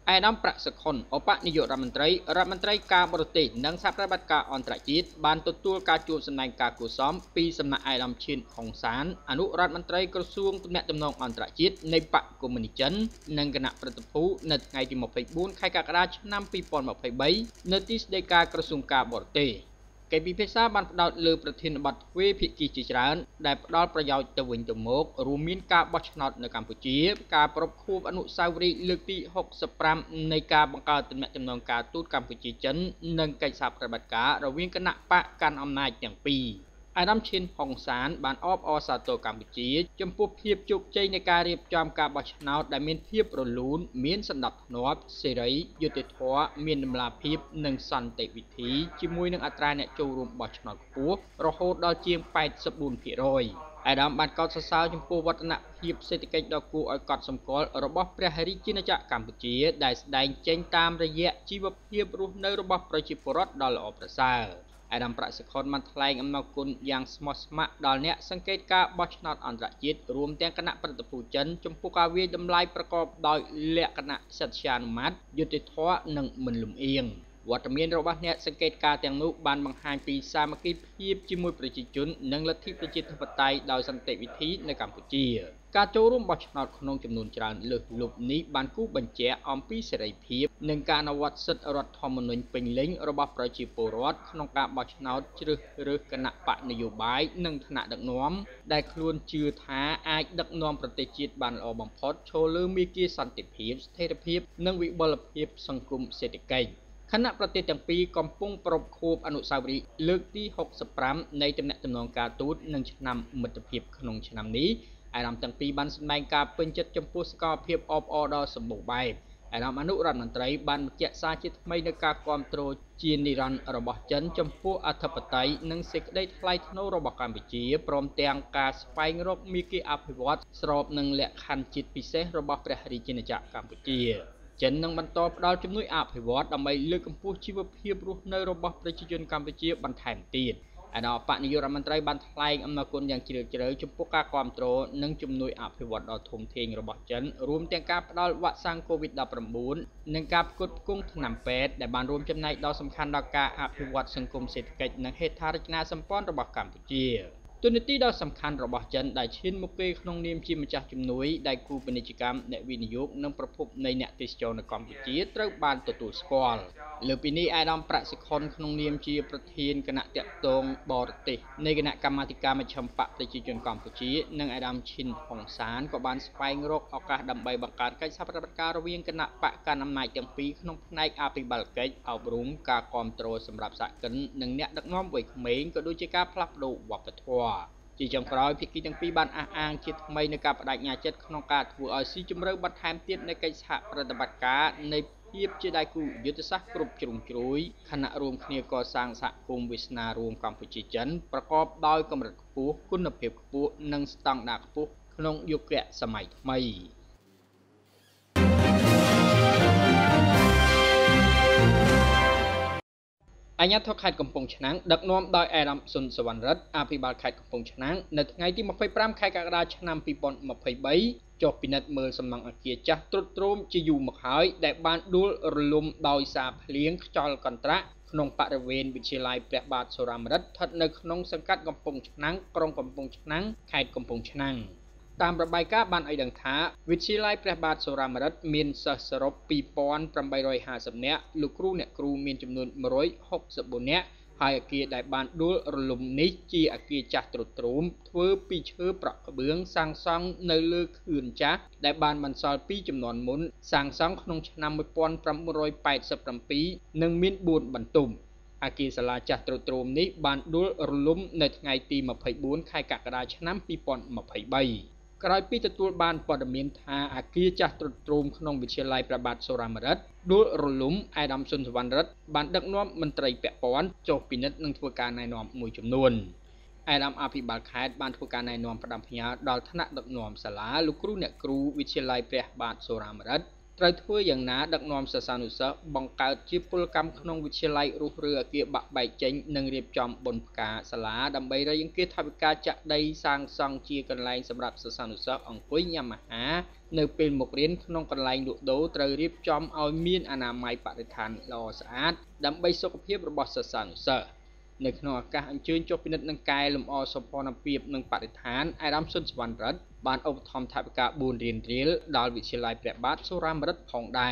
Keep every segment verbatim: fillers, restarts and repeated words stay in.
ឯកឧត្តមប្រសិទ្ធខុនឧបនាយករដ្ឋមន្ត្រីរដ្ឋមន្ត្រីការបរទេសនិងសហប្រតិបត្តិការអន្តរជាតិបានទទួលការជួបសម្ដែងការគួរសមពីសំណាក់ឯកឧត្តមឈិនហុងសានអនុរដ្ឋមន្ត្រីក្រសួងទំនាក់ទំនងអន្តរជាតិនៃបកកុម្មុយនីសចិននិងគណៈប្រតិភូនៅថ្ងៃទីម្ភៃបួនខែកក្កដាឆ្នាំពីរពាន់ម្ភៃបីនៅទីស្តីការក្រសួងការបរទេសកិច្ចពិភាក្សាបានផ្ដោតលើប្រធានបទទ្វេភាគីជាច្រើនដែលផ្ដល់ប្រយោជន៍ទៅវិញទៅមករួមមានការបោះឆ្នោតនៅកម្ពុជាការប្រពខួបអនុស្សាវរីយ៍លើកទីហុកសិបប្រាំនៃការបង្កើតទំនាក់ទំនងការទូតកម្ពុជាចិននិងកិច្ចសហប្រតិបត្តិការរវាងគណៈបកកាន់អំណាចទាំងពីរអាដាមឈិនហុងសានបានអបអរសាទរកម្ពុជាចំពោះភាពជោគជ័យនៃការរៀបចំការបោះឆ្នោតដែលមានភាពរលូនមានសណ្ដាប់ធ្នាប់សេរីយុត្តិធម៌មានតម្លាភាពនិងសន្តិវិធីជាមួយនឹងអត្រាអ្នកចូលរួមបោះឆ្នោតខ្ពស់រហូតដល់ជាងแปดสิบสี่ភាគរយ អាដាមបានកោតសរសើរចំពោះវឌ្ឍនភាពសេដ្ឋកិច្ចដ៏គួរឲ្យកត់សម្គាល់របស់ព្រះរាជាណាចក្រកម្ពុជាដែលស្ដែងចេញតាមរយៈជីវភាពរស់នៅរបស់ប្រជាពលរដ្ឋដ៏ល្អប្រសើរ អាដាមប្រាក់សុខុនបានថ្លែងអំណរគុណយ៉ាងស្មោះស្ម័គ្រដល់អ្នកសង្កេតការបោះឆ្នោតអន្តរជាតិរួមទាំងគណៈប្រតិភូចិនចំពោះការវាយតម្លៃប្រកបដោយលក្ខណៈសិទ្ធិអនុម័តយុត្តិធម៌និងមិនលំអៀង វត្តមានរបស់អ្នកសង្កេតការទាំងនោះបានបង្ហាញពីសាមគ្គីភាពជាមួយប្រជាជននិងលទ្ធិប្រជាធិបតេយ្យដោយសន្តិវិធីនៅកម្ពុជាការចូលរួមបោះឆ្នោតក្នុងចំនួនច្រើនលើសលប់នេះបានគូបញ្ជាក់អំពីសេរីភាពនិងការអនុវត្តសិទ្ធិរដ្ឋធម្មនុញ្ញពេញលេញរបស់ប្រជាពលរដ្ឋក្នុងការបោះឆ្នោតជ្រើសរើសគណៈបកនយោបាយនិងថ្នាក់ដឹកនាំដែលខ្លួនជឿថាអាចដឹកនាំប្រទេសជាតិបានល្អបំផុតឈរលើមាគ៌ាសន្តិភាពស្ថិរភាពនិងវិបុលភាពសង្គមសេដ្ឋកិច្ច គណៈប្រទេសទាំងពីរកំពុងប្រពខួបអនុស្សាវរីយ៍លើកទីហុកសិបប្រាំនៃទំនាក់ទំនងការទូតនិងឆ្នាំមិត្តភាពក្នុងឆ្នាំនេះអាដាមទាំងពីរបានសម្ដែងការពេញចិត្តចំពោះសកម្មភាពអបអរដ៏សម្បូរបែបអាដាមអនុរដ្ឋមន្ត្រីបានបញ្ជាក់សារជាថ្មីនៅការគាំទ្រជានិរន្តរ៍របស់ចិនចំពោះអធិបតេយ្យនិងសេចក្តីថ្លៃថ្នូររបស់កម្ពុជាព្រមទាំងការស្វែងរកមាគ៌ាអភិវឌ្ឍស្របនឹងលក្ខខណ្ឌជាតិពិសេសរបស់ព្រះរាជាណាចក្រកម្ពុជា ចិននឹងបន្តផ្ដល់ជំនួយអភិវឌ្ឍដើម្បីលើកកម្ពស់ជីវភាពរស់នៅរបស់ប្រជាជនកម្ពុជាបន្ថែមទៀតអាដាមបកនាយករដ្ឋមន្ត្រីបានថ្លែងអំណរគុណយ៉ាងជ្រាលជ្រៅចំពោះការគាំទ្រនិងជំនួយអភិវឌ្ឍដ៏ធំធេងរបស់ចិនរួមទាំងការផ្ដល់វ៉ាក់សាំងកូវីដ ដប់ប្រាំបួន និងការផ្គត់ផ្គង់ថ្នាំពេទ្យដែលបានរួមចំណែកដ៏សំខាន់ដល់ការអភិវឌ្ឍសង្គមសេដ្ឋកិច្ចនិងហេដ្ឋារចនាសម្ព័ន្ធរបស់កម្ពុជា ទូនីតិដ៏សំខាន់របស់ចិនដែលឈានមុខគេក្នុងនាមជាម្ចាស់ជំនួយដៃគូពាណិជ្ជកម្មអ្នកវិនិយោគនិងប្រភពនៃអ្នកទេសចរនៅកម្ពុជាត្រូវបានទទួលស្គាល់លើពីនេះអាដាមប្រាក់សុខុនក្នុងនាមជាប្រធានគណៈតាក់ទងបរទេសនៃគណៈកម្មាធិការមជ្ឈិមបកប្រជាជនកម្ពុជានិងអាដាមឈិនហុងសានក៏បានស្វែងរកឱកាសដើម្បីបង្កើតកិច្ចសហប្រតិបត្តិការរវាងគណៈបកកាន់អំណាចទាំងពីរក្នុងផ្នែកអភិបាលកិច្ចអប់រំការគាំទ្រសម្រាប់សហគមន៍និងអ្នកដឹកនាំវ័យក្មេងក៏ដូចជាការផ្លាស់ប្ដូរវប្បធម៌ ជាចុងក្រោយភាគីទាំងពីរបានអះអាងជាថ្មីនៅការបដិញ្ញាចិត្តក្នុងការធ្វើឲ្យស៊ីជម្រៅបន្ថែមទៀតនៃកិច្ចសហប្រតិបត្តិការនៃភាពជាដៃគូយុទ្ធសាស្ត្រគ្រប់ជ្រុងជ្រោយខណៈរួមគ្នាកសាងសហគមន៍វាសនារួមកម្ពុជាចិនប្រកបដោយកម្រិតខ្ពស់គុណភាពខ្ពស់និងស្តង់ដារខ្ពស់ក្នុងយុគសម័យថ្មី អាជ្ញាធរខេត្តកំពង់ឆ្នាំងដឹកនាំដោយអាដាមសុនសវណ្ណរិទ្ធអភិបាលខេត្តកំពង់ឆ្នាំងនៅថ្ងៃទីម្ភៃប្រាំខែកក្កដាឆ្នាំពីរពាន់ម្ភៃបីចុះពិនិត្យមើលសំណង់អគារចាស់ទ្រុឌទ្រោមជាយូរមកហើយដែលបានដួលរលំដោយសារភ្លៀងខ្យល់កន្ត្រាក់ក្នុងបរិវេណវិទ្យាល័យព្រះបាទសូរ៉ាម្រិតស្ថិតនៅក្នុងសង្កាត់កំពង់ឆ្នាំងក្រុងកំពង់ឆ្នាំងខេត្តកំពង់ឆ្នាំង តាមរបាយការណ៍បានឲ្យដឹងថាវិទ្យាល័យព្រះបាទសូរ៉ាម្រិតមានសិស្សសរុប ពីរពាន់ប្រាំបីរយហាសិប នាក់លោកគ្រូអ្នកគ្រូមានចំនួន មួយរយហុកសិបបួន នាក់ហើយអគារដែលបានដួលរលំនេះជាអគារចាស់ទ្រុឌទ្រោមធ្វើពីឈើប្រក់ក្បឿងសាងសង់នៅលើខឿនចាស់ដែលបានបន្សល់ពីជំនាន់មុនសាងសង់ក្នុងឆ្នាំ មួយពាន់ប្រាំរយប៉ែតសិបប្រាំពីរ និងមាន បួន បន្ទប់ អគារសាលាចាស់ទ្រុឌទ្រោមនេះបានដួលរលំនៅថ្ងៃទីម្ភៃបួនខែកក្កដាឆ្នាំពីរពាន់ម្ភៃបី ក្រោយពីទទួលបានព័ត៌មានថាអគារចាស់ទ្រុឌទ្រោមក្នុងវិទ្យាល័យព្រះបាទសូរ៉ាម្រិតដួលរលំអាដាមសុនសវណ្ណរិទ្ធបានដឹកនាំមន្ត្រីពាក់ព័ន្ធចុះពិនិត្យនិងធ្វើការណែនាំមួយចំនួនអាដាមអភិបាលខេត្តបានធ្វើការណែនាំផ្ដាំផ្ញើដល់ថ្នាក់ដឹកនាំសាលាលោកគ្រូអ្នកគ្រូវិទ្យាល័យព្រះបាទសូរ៉ាម្រិតត្រូវធ្វើយ៉ាងណាដឹកនាំសិស្សានុសិស្សបង្កើតជាពលកម្មក្នុងវិទ្យាល័យរុះរើអគារបាក់បែកចេញនិងរៀបចំបុណ្យផ្កាសាលាដើម្បីរៃអង្គាសថវិកាចាក់ដីសាងសង់ជាកន្លែងសម្រាប់សិស្សានុសិស្សអង្គុយញ៉ាំអាហារនៅពេលមករៀនក្នុងកន្លែងលក់ដូរត្រូវរៀបចំឲ្យមានអនាម័យបរិស្ថានល្អស្អាតដើម្បីសុខភាពរបស់សិស្សានុសិស្សនៅក្នុងឱកាសអញ្ជើញចុះពិនិត្យនឹងកែលម្អសម្ព័ន្ធភាពនិងបរិស្ថានអាដាមសុនសវណ្ណរិទ្ធបានឧបត្ថម្ភថវិកាបួនរៀលរៀលដល់វិទ្យាល័យព្រះបាទសូរ៉ាមរិទ្ធផងដែរ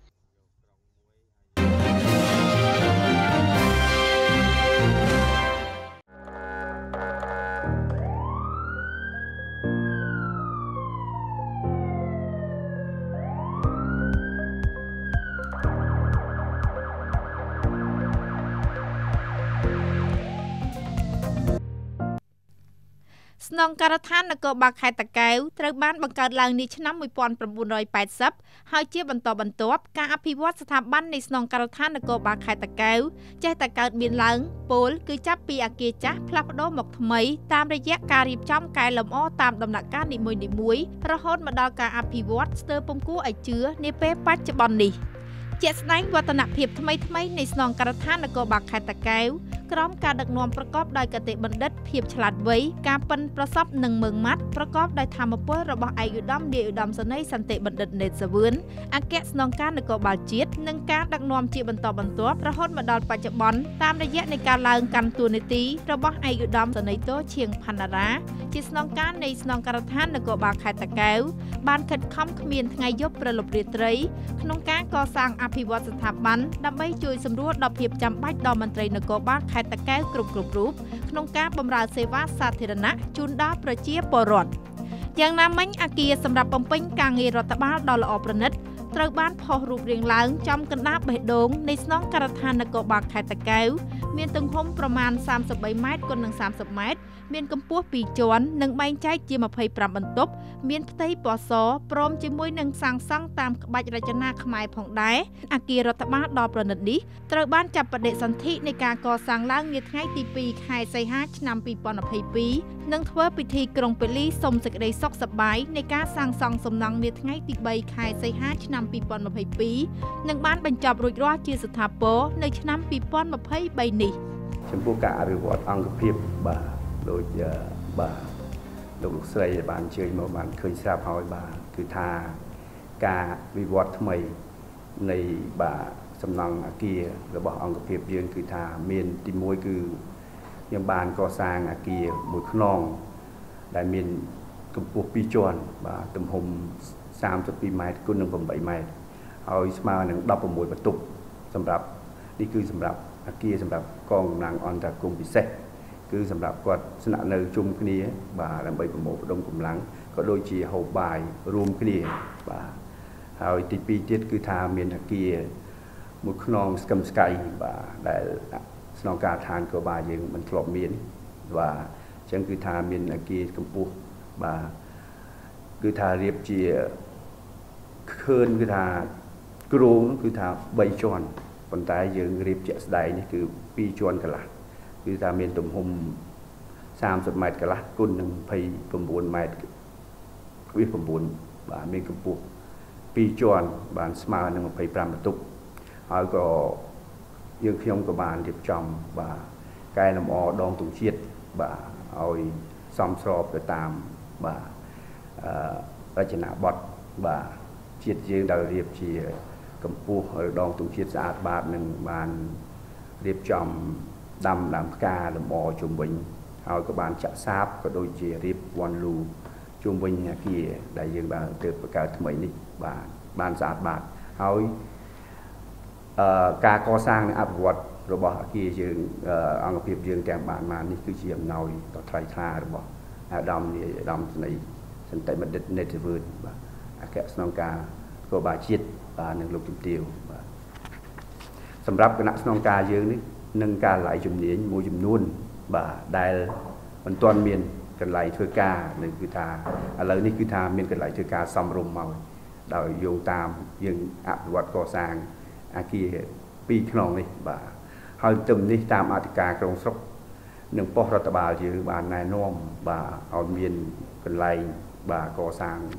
ស្នងការដ្ឋាននគរបាលខេត្តតាកែវត្រូវបានបង្កើតឡើងនាឆ្នាំmột nghìn chín trămแปดสิบហើយជាបន្តបន្ទាប់ការអភិវឌ្ឍស្ថាប័ននៃស្នងការដ្ឋាននគរបាលខេត្តតាកែវចេះតែកើតមានឡើងពលគឺចាប់ពីអគារចាស់ផ្លាស់ប្ដូរមកថ្មីតាមរយៈការរៀបចំកែលម្អតាមដំណាក់កាលនីមួយៗរហូតមកដល់ការអភិវឌ្ឍស្ទើរពុំគួរឲ្យជឿនាពេលបច្ចុប្បន្ននេះជាក់ស្ដែងវឌ្ឍនភាពថ្មីថ្មីនៃស្នងការដ្ឋាននគរបាលខេត្តតាកែវក្រោមការដឹកនាំប្រកបដោយគតិបណ្ឌិតភាពឆ្លាតវៃការប៉ិនប្រសពនិងមើងម៉ាត់ប្រកបដោយធម៌ពលរបស់ឯកឧត្តមនាយឧត្តមសេនីយ៍សន្តិបណ្ឌិតណេតសាវឿនអគ្គស្នងការនគរបាលជាតិនិងការដឹកនាំជាបន្តបន្ទាប់រហូតមកដល់បច្ចុប្បន្នតាមរយៈនៃការឡើងកាន់តួនាទីរបស់ឯកឧត្តមសេនីយ៍តូឈៀងផាន់តារាជាស្នងការនៃស្នងការដ្ឋាននគរបាលខេត្តតាកែវបានខិតខំគ្មានថ្ងៃយប់ព្រលប់រាត្រីក្នុងការកសាងអភិវឌ្ឍស្ថាប័នដើម្បីជួយសម្រួលដល់ភាពចាំបាច់ដល់មន្ត្រីនគរបាលខេត្តតាកែវគ្រប់គ្រប់រូបក្នុងការបម្រើសេវាសាធារណៈជូនដល់ប្រជាពលរដ្ឋយ៉ាងណាមិញអគារសម្រាប់បំពេញការងាររដ្ឋបាលដ៏ល្អប្រណិតត្រូវបានផុសរូបរាងឡើងចំកណ្ដាលបេះដូងនៃស្នងការដ្ឋាននគរបាលខេត្តតាកែវមានទំហំប្រមាណសាមសិបបីម៉ែត្រគុណនឹងសាមសិបម៉ែត្រមានកម្ពស់ពីរជាន់និងបែងចែកជាម្ភៃប្រាំបន្ទប់មានផ្ទៃពណ៌សព្រមជាមួយនឹងសាងសង់តាមក្បាច់រចនាខ្មែរផងដែរអគាររដ្ឋបាលដ៏ប្រណិតនេះត្រូវបានចាប់បដិសន្ធិនៃការកសាងឡើងនាថ្ងៃទីពីរខែសីហាឆ្នាំពីរពាន់ยี่สิบยี่និងធ្វើពិធីក្រុងប៉េលីសុំសេចក្តីសុខសប្បាយនៃការសាងសង់សំណង់នាថ្ងៃទីបីខែសីហាឆ្នាំពីរពាន់ยี่สิบยี่និងបានបញ្ចប់រួចរាល់ជាស្ថាពរនៅឆ្នាំពីរពាន់ยี่สิบสามនេះចំពោះការអភិវឌ្ឍអង្គភាពបាទដូចបាទលោកលោកស្រីបានអញ្ជើញមកបានឃើញស្រាប់ហើយបាទគឺថាការវិវត្តថ្មីនៃបាទសំណង់អគាររបស់អង្គភាពយើងគឺថាមានទីមួយគឺយើងបានកសាងអគារមួយខ្នងដែលមានកម្ពស់ពីរជាន់បាទទំហំសាមសិបពីរម៉ែត្រគុណនឹងប្រាំបីម៉ែត្រហើយស្មើនឹងដប់ប្រាំមួយបន្ទប់សម្រាប់នេះគឺសម្រាប់អគារសម្រាប់កងកម្លាំងអន្តរកម្មពិសេសគឺសម្រាប់គាត់ស្នាក់នៅជុំគ្នាបាទដើម្បីប្រមូលផ្ដុំកម្លាំងក៏ដូចជាហូបបាយរួមគ្នាបាទហើយទីពីរទៀតគឺថាមានអគារមួយខ្នងស្កឹមស្កៃបាទដែលស្នងការដ្ឋានក៏បាទយើងមិនធ្លាប់មានបាទអញ្ចឹងគឺថាមានអគារកម្ពស់បាទគឺថារៀបជាខឿនគឺថាគ្រោងគឺថាបីជាន់ប៉ុន្តែយើងរៀបជាក់ស្ដែងនេះគឺពីរជាន់កន្លះគឺថាមានទំហំសាមសិបម៉ែត្រកន្លះគុណនឹងยี่สิบเก้าម៉ែត្រវា9បាទមានកម្ពស់ពីរជាន់បានស្មើនឹងยี่สิบห้าបន្ទប់ហើយក៏យើងខ្ញុំក៏បានរៀបចំបាទកែលម្អដងទងជាតិបាទឲ្យសមស្របទៅតាមបាទអឺរចនាបថបាទជាតិយើងដែលរៀបជាកម្ពស់ដងទងជាតិស្អាតបាតនឹងបានរៀបចំដាំដើមផ្កាលម្អជុំវិញហើយក៏បានចាក់សាបក៏ដូចជារៀបវ៉ាន់លូជុំវិញអគារដែលយើងបានទើបបង្កើតថ្មីនេះបាទបានស្អាតបាតហើយអឺការកសាងនិងអភិវឌ្ឍរបស់អគារយើងអង្គភាពយើងទាំងបានមកនេះគឺជាអំណោយដ៏ថ្លៃថ្លារបស់អាដាមនាយអាដាមស្នេហ៍សន្តិបណ្ឌិតណេតវឿនបាទអគ្គស្នងការគរបាលជាតិបាទនិងលោកជំទាវបាទសម្រាប់គណៈស្នងការយើងនេះនឹងការឡៃជំនាញមួយចំនួនបាទដែលមិនទាន់មានកន្លែងធ្វើការនឹងគឺថាឥឡូវនេះគឺថាមានកន្លែងធ្វើការសំរុំមកដោយយោងតាមយើងអភិវឌ្ឍកសាងអគារពីរខ្នងនេះបាទហើយទំនេះតាមអធិការក្រុងស្រុកនិងប៉ុស្តិ៍រដ្ឋបាលយើងបានណែនាំបាទឲ្យមានកន្លែងបាទកសាង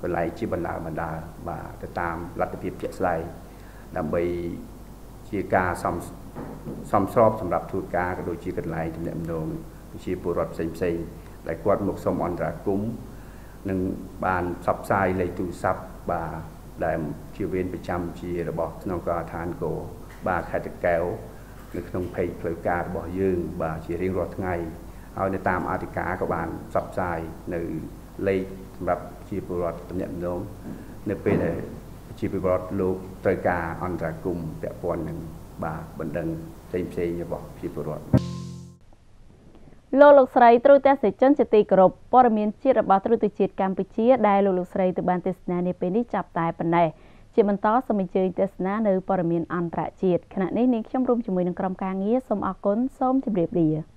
កន្លែងជាបណ្ដាបណ្ដាបាទទៅតាមលទ្ធភាពជាក់ស្ដែងដើម្បីជាការសំសំស្របសម្រាប់ធ្វើការក៏ដូចជាកន្លែងទំនាក់ទំនងជាពលរដ្ឋផ្សេងផ្សេងដែលគាត់មកសុំអន្តរាគមន៍នឹងបានផ្សព្វផ្សាយលេខទូរស័ព្ទបាទដែលជាវេនប្រចាំជារបស់ក្នុងការដ្ឋានគោបាទខេត្តតាកែវនៅក្នុងเพจផ្លូវការរបស់យើងបាទជារៀងរាល់ថ្ងៃហើយនៅតាមអធិការក៏បានផ្សព្វផ្សាយនៅលេខសម្រាប់ជាពលរដ្ឋទំនាក់ទំនងនៅពេលដែលជាពលរដ្ឋលោកត្រូវការអន្តរាគមន៍ពាក់ព័ន្ធនឹងបាទបណ្ដឹងផ្សេងផ្សេងរបស់ជាពលរដ្ឋលោកលោកស្រីទ្រទស្សនិកជនជាទីគោរពព័ត៌មានជាតិរបស់ទ្រទស្សជាតិកម្ពុជាដែលលោកលោកស្រីទៅបានទស្សនានាពេលនេះចាប់តែប៉ុណ្ណេះជាបន្តសូមអញ្ជើញទស្សនានៅព័ត៌មានអន្តរជាតិខណៈនេះនាងខ្ញុំរួមជាមួយនឹងក្រុមការងារសូមអរគុណសូមជម្រាបលា